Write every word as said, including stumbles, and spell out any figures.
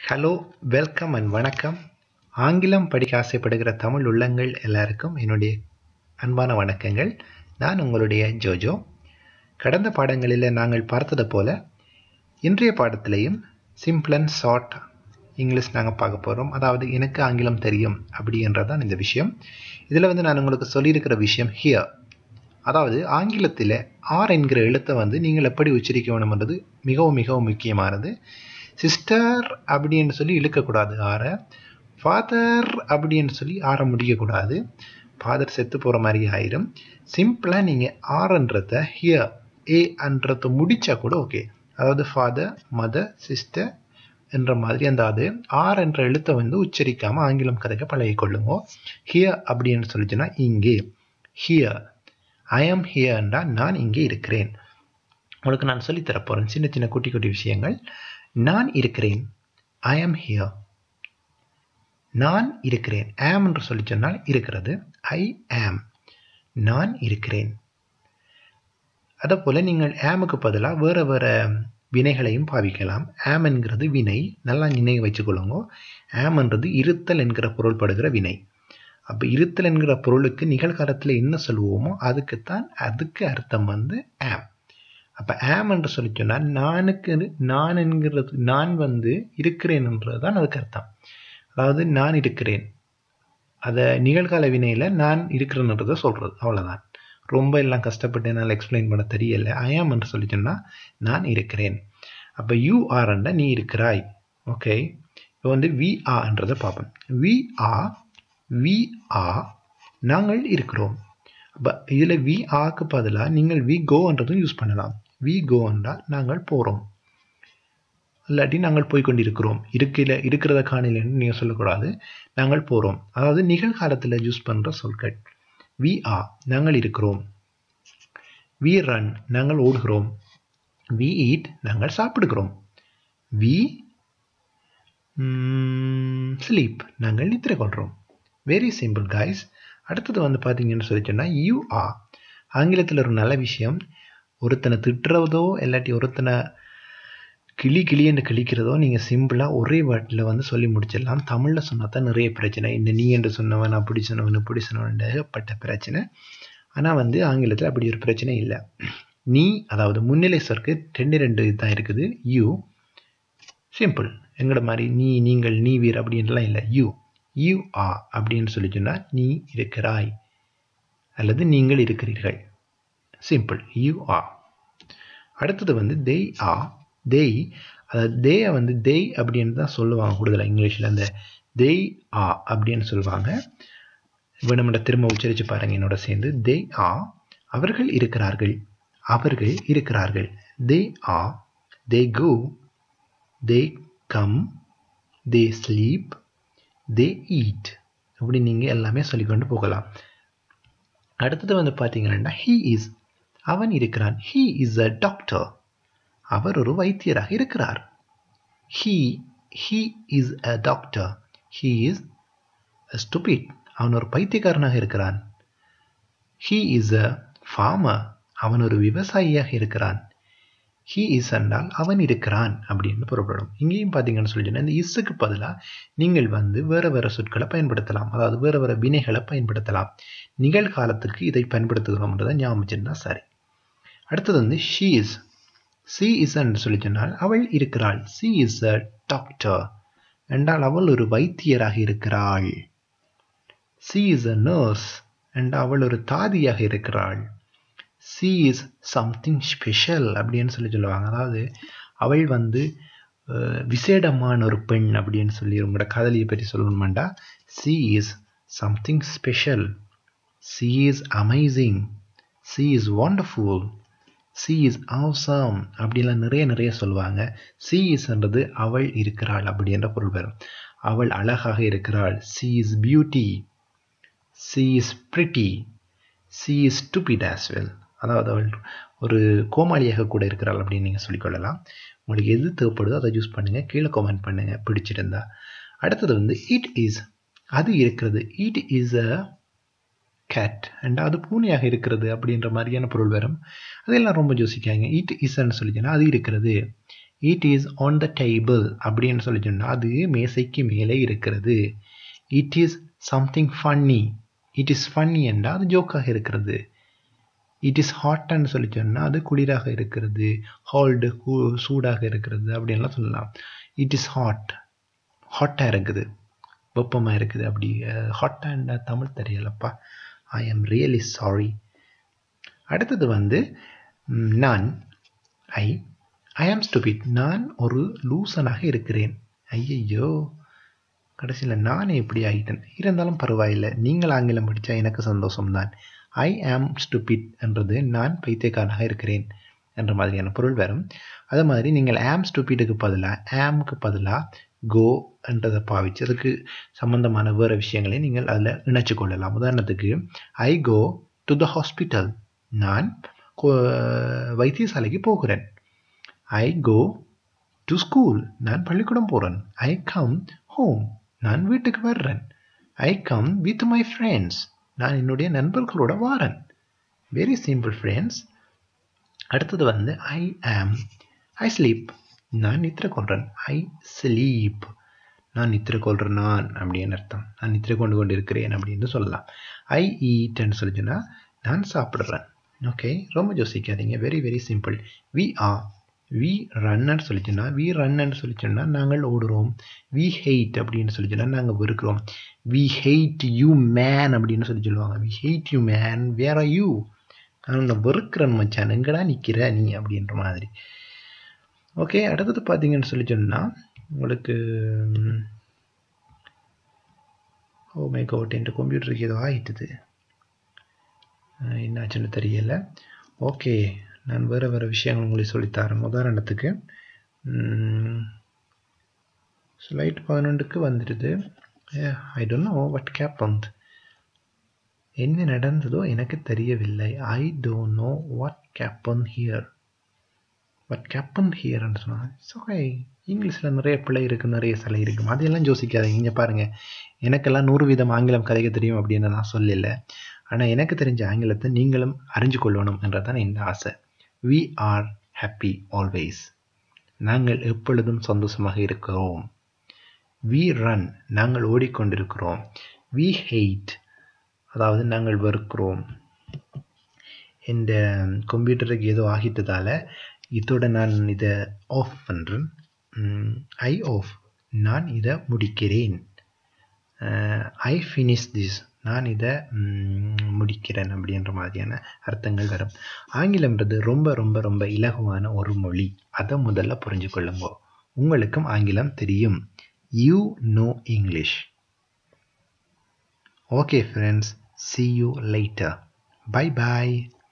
Hello, welcome and வணக்கம். ஆங்கிலம் படிக்க ஆசைப்படுகிற தமிழ் உள்ளங்கள் எல்லாருக்கும் என்னுடைய அன்பான வணக்கங்கள். நான் உங்களுடைய ஜோஜோ. கடந்த பாடங்களில் நாங்கள் பார்த்தது போல இன்றைய பாடத்திலையும் சிம்பிள் அண்ட் ஷார்ட் இங்கிலீஷ் நாங்கள் பார்க்க போகிறோம். அதாவது எனக்கு ஆங்கிலம் தெரியும் அப்படின்றதான் இந்த விஷயம். இதில் வந்து நான் உங்களுக்கு சொல்லியிருக்கிற விஷயம் ஹியர். அதாவது ஆங்கிலத்தில் ஆர் என்கிற எழுத்தை வந்து நீங்கள் எப்படி உச்சரிக்க வேணும்ன்றது மிகவும் மிகவும் முக்கியமானது. சிஸ்டர் அப்படின்னு சொல்லி இழுக்கக்கூடாது ஆரை. ஃபாதர் அப்படின்னு சொல்லி ஆரை முடிக்கக்கூடாது. ஃபாதர் செத்து போகிற மாதிரி ஆயிரும். சிம்பிளாக நீங்கள் ஆர்ன்றத ஹியர் ஏ அன்றதை முடித்தா கூட ஓகே. அதாவது ஃபாதர், மதர், சிஸ்டர் என்ற மாதிரி அந்த அது ஆர் என்ற எழுத்தை வந்து உச்சரிக்காமல் ஆங்கிலம் கதைக்க பழகிக்கொள்ளுங்க. ஹியர் அப்படின்னு சொல்லிச்சுன்னா இங்கே. ஹியர் ஐ ஆம் ஹியர்ன்றா நான் இங்கே இருக்கிறேன். உங்களுக்கு நான் சொல்லித்தரப்போகிறேன் சின்ன சின்ன குட்டி குட்டி விஷயங்கள். நான் இருக்கிறேன், ஐ ஆம் ஹியர். நான் இருக்கிறேன், ஆம் என்று சொல்லி சொன்னால் இருக்கிறது. ஐ ஆம், நான் இருக்கிறேன். அதே போல் நீங்கள் ஆமுக்கு பதிலாக வேறு வேறு வினைகளையும் பாவிக்கலாம். ஆம் என்கிறது வினை, நல்லா நினைவு வச்சுக்கொள்ளுங்க. ஆம் என்றது இருத்தல் என்கிற பொருள்படுகிற வினை. அப்போ இருத்தல் என்கிற பொருளுக்கு நிகழ்காலத்தில் என்ன சொல்லுவோமோ அதுக்குத்தான் அதுக்கு அர்த்தம் வந்து ஆம். அப்போ ஆம் என்று சொல்லி சொன்னால் நானுக்கு நான் என்கிறது நான் வந்து இருக்கிறேன் என்றது தான் அதுக்கு அர்த்தம். அதாவது நான் இருக்கிறேன், அதை நிகழ்கால வினையில் நான் இருக்கிறேன்றதை சொல்கிறது, அவ்வளோதான். ரொம்ப எல்லாம் கஷ்டப்பட்டு என்னால் எக்ஸ்பிளைன் பண்ண தெரியலை. ஐ ஆம் என்று சொல்லி சொன்னால் நான் இருக்கிறேன். அப்போ யூ ஆர்ன்றா நீ இருக்கிறாய். ஓகே, இப்போ வந்து வி ஆன்றதை பார்ப்போம். வி ஆ வி ஆ நாங்கள் இருக்கிறோம். அப்போ இதில் வி ஆக்கு பதிலாக நீங்கள் வி கோன்றதும் யூஸ் பண்ணலாம். வி கோன்றா நாங்கள் போகிறோம், இல்லாட்டி நாங்கள் போய்கொண்டிருக்கிறோம். இருக்கையில் இருக்கிறத காணிலன்னு நீங்கள் சொல்லக்கூடாது. நாங்கள் போகிறோம், அதாவது நிகழ்காலத்தில் யூஸ் பண்ணுற சொற்கள். வி ஆ நாங்கள் இருக்கிறோம். வி ரன் நாங்கள் ஓடுகிறோம். வி ஈட் நாங்கள் சாப்பிடுகிறோம். வி ஸ்லீப் நாங்கள் நித்திரை கொள்கிறோம். Very simple guys. அடுத்தது வந்து பார்த்தீங்கன்னு சொல்லி சொன்னால் யூ ஆ. ஆங்கிலத்தில் ஒரு நல்ல விஷயம், ஒருத்தனை திட்டுறதோ இல்லாட்டி ஒருத்தனை கிளி கிளி என்று கிழிக்கிறதோ நீங்கள் சிம்பிளாக ஒரே வேர்டில் வந்து சொல்லி முடிச்சிடலாம். தமிழில் சொன்னால் தான் நிறைய பிரச்சனை. இந்த நீ என்று சொன்னவன், அப்படி சொன்னவன், இப்படி சொன்னவன் ஏகப்பட்ட பிரச்சனை. ஆனால் வந்து ஆங்கிலத்தில் அப்படி ஒரு பிரச்சனை இல்லை. நீ அதாவது முன்னிலை சொற்கு ரெண்டு ரெண்டு தான் இருக்குது. யூ சிம்பிள், எங்களோட மாதிரி நீ, நீங்கள், நீ, வீர் அப்படின்லாம் இல்லை. யூ யூ ஆ அப்படின்னு சொல்லி சொன்னால் நீ இருக்கிறாய் அல்லது நீங்கள் இருக்கிறீர்கள். Simple, you are. அடுத்தது வந்து தேய் ஆ. தேய், அதாவது தேயை வந்து தேய் அப்படின்னு தான் சொல்லுவாங்க கூடுதலாக இங்கிலீஷில். அந்த தேய் ஆ அப்படின்னு சொல்லுவாங்க. வேணுமென்ற திரும்ப உச்சரித்து பாருங்கள் என்னோட சேர்ந்து. தேய் ஆ அவர்கள் இருக்கிறார்கள். அவர்கள் இருக்கிறார்கள். They are they go they come they sleep they eat. அப்படி நீங்கள் எல்லாமே சொல்லிக்கொண்டு போகலாம். அடுத்தது வந்து பார்த்தீங்கன்னா ஹீ இஸ் அவன் இருக்கிறான். ஹீ இஸ் அ டாக்டர் அவர் ஒரு வைத்தியராக இருக்கிறார். He he is a doctor. He is a stupid அவன் ஒரு பைத்தியக்காரனாக இருக்கிறான். ஹீ இஸ் அ ஃபார்மர் அவன் ஒரு விவசாயியாக இருக்கிறான். ஹீ இஸ் என்றால் அவன் இருக்கிறான் அப்படின்னு பொருள்படும். இங்கேயும் பார்த்தீங்கன்னு சொல்லி சொன்னால் இந்த இஸ்ஸுக்கு பதிலாக நீங்கள் வந்து வேறு வேறு சொற்களை பயன்படுத்தலாம். அதாவது வேறு வேறு வினைகளை பயன்படுத்தலாம். நிகழ்காலத்திற்கு இதை பயன்படுத்துகிறோம்ன்றதை ஞாபகம் வச்சிருந்தா சரி. அடுத்தது வந்து ஷீ இஸ். சி இஸ் என்று சொல்லி சொன்னால் அவள் இருக்கிறாள். சி இஸ் அ டாக்டர் என்றால் அவள் ஒரு வைத்தியராக இருக்கிறாள். சி இஸ் அ நர்ஸ் என்றால் அவள் ஒரு தாதியாக இருக்கிறாள். சி இஸ் சம்திங் ஸ்பெஷல் அப்படின்னு சொல்லி சொல்லுவாங்க. அதாவது அவள் வந்து விசேடமான ஒரு பெண் அப்படின்னு சொல்லி உங்களோட காதலியை பற்றி சொல்லணுமாண்டா she is something special. She is amazing. She is wonderful. She is awesome அப்படிலாம் நிறைய நிறைய சொல்லுவாங்க. சி இஸ்ன்றது அவள் இருக்கிறாள் அப்படின்ற பொருள் வரும். அவள் அழகாக இருக்கிறாள். She is beauty. She is pretty. She is stupid as well. அதாவது அவள் ஒரு கோமாளியாக கூட இருக்கிறாள் அப்படின்னு நீங்கள் சொல்லிக்கொள்ளலாம். உங்களுக்கு எது தேவைப்படுதோ அதை யூஸ் பண்ணுங்கள். கீழே கமெண்ட் பண்ணுங்கள் பிடிச்சிருந்தா. அடுத்தது வந்து இட் இஸ் அது இருக்கிறது. It is a cat and அது பூனையாக இருக்கிறது அப்படின்ற மாதிரியான பொருள் வரும். அதெல்லாம் ரொம்ப யோசிக்காங்க. இட் இஸ்ன்னு சொல்லிச்சுன்னா அது இருக்கிறது. It is on the table அப்படின்னு சொல்லி சொன்னால் அது மேசைக்கு மேலே இருக்கிறது. It is something funny. It is funny என்றால் அது ஜோக்காக இருக்கிறது. இட் இஸ் ஹாட்னு சொல்லி சொன்னால் அது குளிராக இருக்கிறது, ஹால்டு சூடாக இருக்கிறது அப்படின்லாம் சொல்லலாம். இட் இஸ் ஹாட், ஹாட்டாக இருக்குது, வெப்பமாக இருக்குது. அப்படி ஹாட்டாக தமிழ் தெரியலப்பா, ஐ ஆம் ரியலி சாரி. அடுத்தது வந்து நான், ஐ ஐ ஆம் ஸ்டூபிட். நான் ஒரு லூசனாக இருக்கிறேன். ஐயையோ, கடைசியில் நானே எப்படி ஆகிட்டேன். இருந்தாலும் பரவாயில்லை, நீங்கள் ஆங்கிலம் படித்தா எனக்கு சந்தோஷம்தான். ஐ ஆம் ஸ்டூபிட் என்றது நான் பைத்தியக்காரனாக இருக்கிறேன் என்ற மாதிரியான பொருள் வரும். அதே மாதிரி நீங்கள் ஆம் ஸ்டூபிட்டுக்கு பதிலாக ஆம்க்கு பதிலாக கோ என்றதை பாவிச்சு அதுக்கு சம்பந்தமான வேறு விஷயங்களை நீங்கள் அதில் இணைச்சு கொள்ளலாம். உதாரணத்துக்கு ஐ கோ டு த ஹாஸ்பிட்டல். நான் வைத்தியசாலைக்கு போகிறேன். I go to school. நான் பள்ளிக்கூடம் போகிறேன். I come home. நான் வீட்டுக்கு வர்றேன். I come with my friends. நான் என்னுடைய நண்பர்களோட வாரன். Very simple friends. அடுத்தது வந்து ஐ ஆம், ஐ ஸ்லீப். நான் நித்திரை கொள்கிறேன். I sleep. நான் நித்திரை கொள்கிறேன் நான் அப்படின்னு அர்த்தம். நான் நித்திரை கொண்டு கொண்டு இருக்கிறேன் அப்படின்னு சொல்லலாம். ஐ ஈட்ன்னு சொல்லிச்சுன்னா நான் சாப்பிட்றேன். ஓகே, ரொம்ப யோசிக்காதீங்க. Very very simple. We are, we ரன்னு சொல்லிச்சுன்னா வி ரன்னு சொல்லிச்சோன்னா நாங்கள் ஓடுறோம். வி ஹெய்ட் அப்படின்னு சொல்லிச்சோன்னா நாங்கள் வெறுக்கிறோம். வி ஹெய்ட் யூ மேன் அப்படின்னு சொல்லி சொல்லுவாங்க. We hate you man, where are you? நான் உன்னை வெறுக்கிறேன் மச்சான், எங்கடா நிற்கிற நீ அப்படின்ற மாதிரி. ஓகே, அடுத்தது பார்த்தீங்கன்னு சொல்லி சொன்னால் உங்களுக்கு ஓ மை காட், என் கம்ப்யூட்டருக்கு ஏதோ ஆகிட்டுது, என்னாச்சுன்னு தெரியலை. ஓகே, நான் வேறு வேறு விஷயங்கள் உங்களுக்கு சொல்லித்தரேன். உதாரணத்துக்கு ஸ்லைட் பதினொன்றுக்கு வந்துடுது. I don't know what happened. என்ன நடந்ததோ எனக்கு தெரியவில்லை. I don't know what happen here. What happen ஹியர்ன்னு சொன்னாங்க. ஸோ இங்கிலீஷில் நிறைய பிள்ளை இருக்குது, நிறைய சிலை இருக்கும். அதையெல்லாம் யோசிக்காதீங்க. இங்கே பாருங்கள், எனக்கெல்லாம் நூறு வீதம் ஆங்கிலம் கதைக்க தெரியும் அப்படின்னு நான் சொல்லலை. ஆனால் எனக்கு தெரிஞ்ச ஆங்கிலத்தை நீங்களும் அறிஞ்சு கொள்ளணும் என்றதான் என் ஆசை. We are happy always. நாங்கள் எப்பொழுதும் சந்தோஷமாக இருக்கிறோம். வி ரன், நாங்கள் ஓடிக்கொண்டிருக்கிறோம். வி ஹெய்ட், அதாவது நாங்கள் வெறுக்கிறோம். இந்த கம்ப்யூட்டருக்கு ஏதோ ஆகிட்டதால் இதோட நான் இதை ஆஃப் பண்ணுறேன். ஐ ஆஃப், நான் இதை முடிக்கிறேன். ஐ ஃபினிஷ் திஸ், நான் இதை முடிக்கிறேன் அப்படின்ற மாதிரியான அர்த்தங்கள் வரும். ஆங்கிலம்ன்றது ரொம்ப ரொம்ப ரொம்ப இலகுவான ஒரு மொழி. அதை முதல்ல புரிஞ்சு கொள்ளுங்க. உங்களுக்கும் ஆங்கிலம் தெரியும். You know English. Okay friends, see you later. Bye bye.